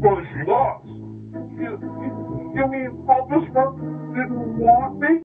suppose she lost. You mean Faltersburg didn't want me?